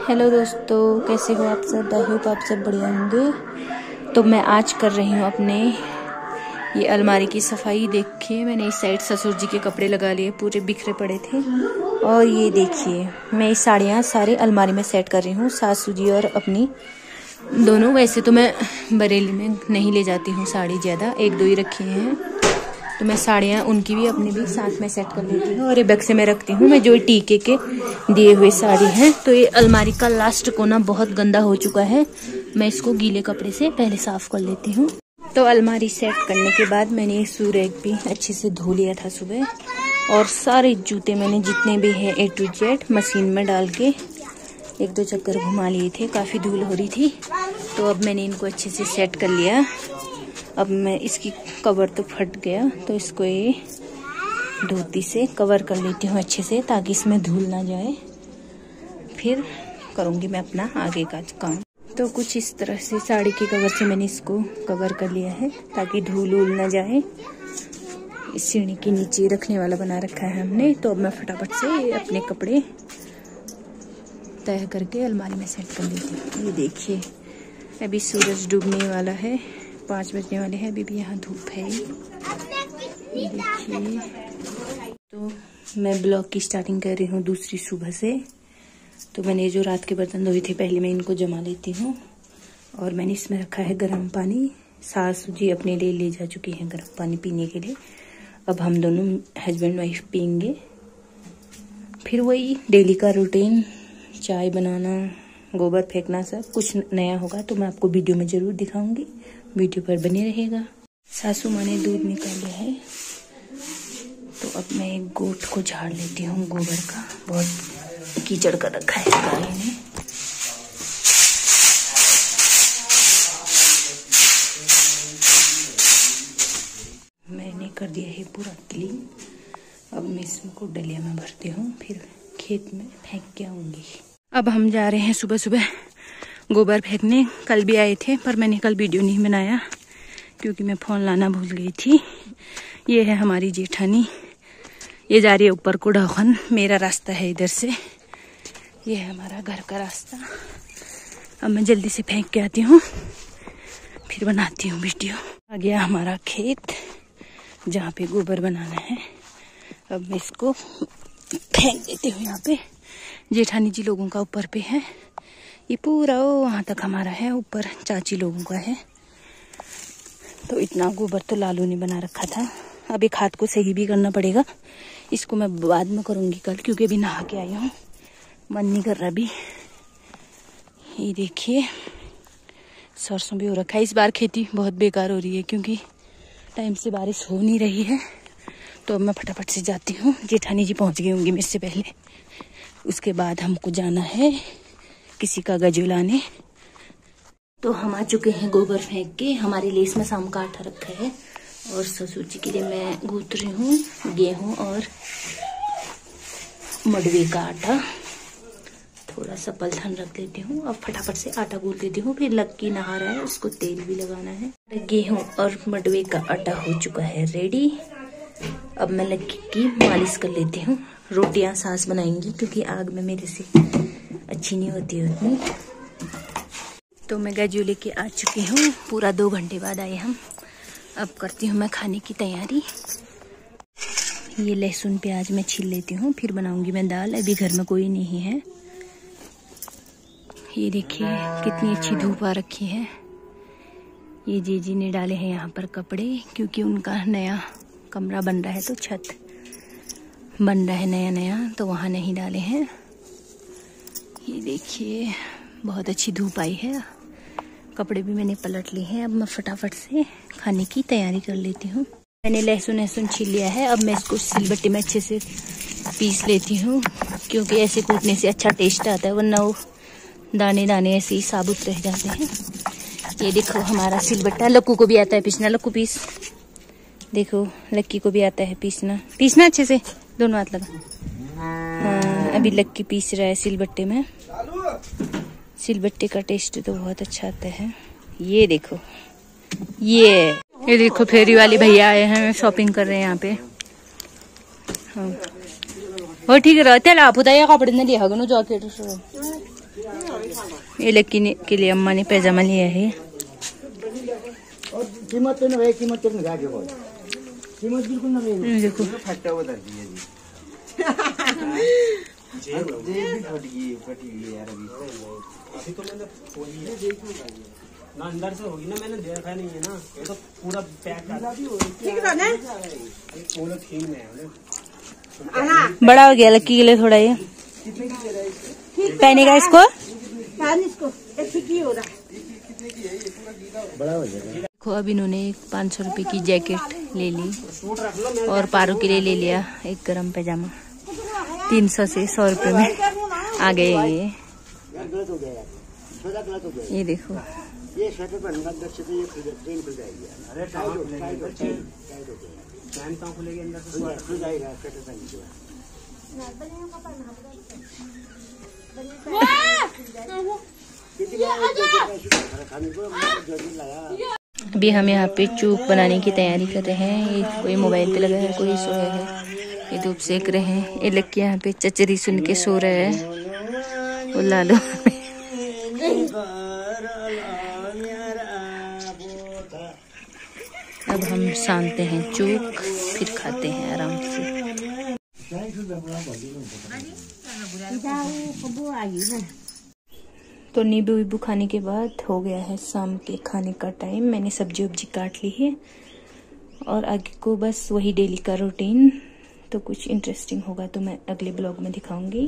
Hello दोस्तों, कैसे हो आप सब? आई होप आप सब बढ़िया होंगे। तो मैं आज कर रही हूँ अपने ये अलमारी की सफाई। देखिए, मैंने इस साइड ससुर जी के कपड़े लगा लिए, पूरे बिखरे पड़े थे। और ये देखिए, मैं ये साड़ियाँ सारे अलमारी में सेट कर रही हूँ, सासू जी और अपनी दोनों। वैसे तो मैं बरेली में नहीं ले जाती हूँ साड़ी ज़्यादा, एक दो ही रखी हैं, तो मैं साड़ियाँ उनकी भी अपनी भी साथ में सेट कर लेती हूँ और ये बैग से मैं रखती हूँ। मैं जो टीके के दिए हुए साड़ी हैं। तो ये अलमारी का लास्ट कोना बहुत गंदा हो चुका है, मैं इसको गीले कपड़े से पहले साफ कर लेती हूँ। तो अलमारी सेट करने के बाद मैंने ये शू रैक भी अच्छे से धो लिया था सुबह, और सारे जूते मैंने जितने भी हैं A to Z मशीन में डाल के एक दो चक्कर घुमा लिए थे, काफ़ी धूल हो रही थी। तो अब मैंने इनको अच्छे से सेट कर लिया। अब मैं इसकी कवर तो फट गया, तो इसको ये धोती से कवर कर लेती हूँ अच्छे से, ताकि इसमें धूल ना जाए। फिर करूँगी मैं अपना आगे का काम। तो कुछ इस तरह से साड़ी के कवर से मैंने इसको कवर कर लिया है, ताकि धूल उल ना जाए। इस सीढ़ी के नीचे रखने वाला बना रखा है हमने। तो अब मैं फटाफट से अपने कपड़े तय करके अलमारी में सेट कर लेती हूँ। ये देखिए, अभी सूरज डूबने वाला है, 5 बजने वाले हैं, अभी भी यहाँ धूप है। ये देखिए, तो मैं ब्लॉग की स्टार्टिंग कर रही हूँ दूसरी सुबह से। तो मैंने जो रात के बर्तन धोए थे, पहले मैं इनको जमा लेती हूँ। और मैंने इसमें रखा है गर्म पानी। सासू जी अपने लिए ले जा चुकी हैं गर्म पानी पीने के लिए। अब हम दोनों हस्बैंड वाइफ पियेंगे। फिर वही डेली का रूटीन, चाय बनाना, गोबर फेंकना, सब कुछ नया होगा तो मैं आपको वीडियो में ज़रूर दिखाऊंगी। वीडियो पर बने रहेगा। सासू माँ ने दूध निकाला है, तो अब मैं एक गोट को झाड़ लेती हूँ गोबर का। बहुत कीचड़ कर रखा है गाय ने। मैंने कर दिया है पूरा क्लीन। अब मैं इसको डलिया में भरती हूँ, फिर खेत में फेंक के आऊँगी। अब हम जा रहे हैं सुबह सुबह गोबर फेंकने। कल भी आए थे, पर मैंने कल वीडियो नहीं बनाया क्योंकि मैं फ़ोन लाना भूल गई थी। ये है हमारी जेठानी, ये जा रही है ऊपर को ढौखन। मेरा रास्ता है इधर से, ये है हमारा घर का रास्ता। अब मैं जल्दी से फेंक के आती हूँ, फिर बनाती हूँ वीडियो। आ गया हमारा खेत जहाँ पे गोबर बनाना है। अब मैं इसको फेंक देती हूँ यहाँ पे। जेठानी जी लोगों का ऊपर पे है, ये पूरा वहाँ तक हमारा है, ऊपर चाची लोगों का है। तो इतना गोबर तो लालू ने बना रखा था। अब एक हाथ को सही भी करना पड़ेगा, इसको मैं बाद में करूँगी कल, क्योंकि अभी नहा के आई हूँ, मन नहीं कर रहा अभी। ये देखिए, सरसों भी हो रखा है। इस बार खेती बहुत बेकार हो रही है क्योंकि टाइम से बारिश हो नहीं रही है। तो अब मैं फटाफट से जाती हूँ। जेठानी जी पहुँच गई होंगी मेरे से पहले। उसके बाद हमको जाना है किसी का गजू लाने। तो हम आ चुके हैं गोबर फेंक के। हमारे लिए इसमें शाम का आटा रखा है, और ससुर जी के लिए मैं गूंथ रही हूँ गेहूँ और मडवे का आटा। थोड़ा सा पलथन रख लेती हूँ। अब फटाफट से आटा गूंथ देती हूँ। फिर लक्की नहा रहा है, उसको तेल भी लगाना है। गेहूँ और मडवे का आटा हो चुका है रेडी। अब मैं लक्की की मालिश कर लेती हूँ। रोटियां सास बनाएंगी क्योंकि आग में मेरे से अच्छी नहीं होती उतनी। तो मैं गजू लेके आ चुकी हूँ, पूरा 2 घंटे बाद आए हम। अब करती हूँ मैं खाने की तैयारी। ये लहसुन प्याज मैं छील लेती हूँ, फिर बनाऊंगी मैं दाल। अभी घर में कोई नहीं है। ये देखिए कितनी अच्छी धूप आ रखी है। ये जीजी ने डाले हैं यहाँ पर कपड़े, क्योंकि उनका नया कमरा बन रहा है, तो छत बन रहा है नया नया, तो वहाँ नहीं डाले हैं। ये देखिए बहुत अच्छी धूप आई है। कपड़े भी मैंने पलट लिए हैं। अब मैं फटाफट से खाने की तैयारी कर लेती हूँ। मैंने लहसुन छील लिया है। अब मैं इसको सिलबट्टे में अच्छे से पीस लेती हूँ, क्योंकि ऐसे कूटने से अच्छा टेस्ट आता है, वरना वो दाने दाने ऐसे ही साबुत रह जाते हैं। ये देखो हमारा सिलबट्टा। लक्कू को भी आता है पीसना। लक्कू पीस। देखो लक्की को भी आता है पीसना अच्छे से, दोनों हाथ लगा। हाँ, अभी लक्की पीस रहा है सिलबट्टे में। सिलबट्टे का टेस्ट तो बहुत अच्छा आता है। ये देखो, ये देखो फेरी वाली भैया आए हैं, शॉपिंग कर रहे हैं यहाँ पे। हाँ हो ठीक है, तेल आप बताइए कपड़े ने लिया जैकेट ये लड़की के लिए अम्मा ने पैजामा लिया है। कीमत तो नहीं, कीमत तो नहीं जाके बोल, कीमत बिल्कुल नहीं। देखो फटा हुआ दर्द है जी। जेब भी फटी हुई यार अभी तो मैंने खोली है, ना अंदर से होगी ना, मैंने देखा नहीं है ना, ये तो पूरा पैक ठीक है ना, पूरा थीम में है। बड़ा हो गया लक्की के लिए थोड़ा, ये पहनेगा इसको, ठीक ही हो रहा है, बड़ा हो जाएगा। देखो अब इन्होंने 500 रुपए की जैकेट ले ली और पारू के लिए ले लिया एक गरम पैजामा। 300 से 100 रुपए में आ गए ये। ये देखो, ये स्वेटर पहनूंगा अंदर से तो ये ट्रेन खुल जाएगी। अरे चैन कहाँ खुलेगी अंदर से, खुल जाएगा स्वेटर पहनने के बाद। अभी हम यहाँ पे चूक बनाने की तैयारी कर रहे हैं। ये कोई मोबाइल पे लगा है, कोई सोया है, ये धूप सेक रहे हैं। ये लड़की यहाँ पे चचरी सुन के सो रहे हैं। वो लालू अब हम सानते हैं चूक, फिर खाते हैं आराम से। तो नींबू वीबू खाने के बाद हो गया है शाम के खाने का टाइम। मैंने सब्जी वब्जी काट ली है और आगे को बस वही डेली का रूटीन। तो कुछ इंटरेस्टिंग होगा तो मैं अगले ब्लॉग में दिखाऊंगी।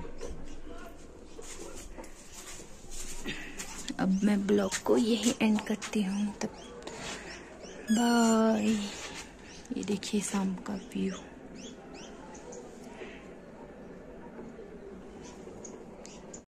अब मैं ब्लॉग को यही एंड करती हूँ, तब बाय। ये देखिए शाम का व्यू।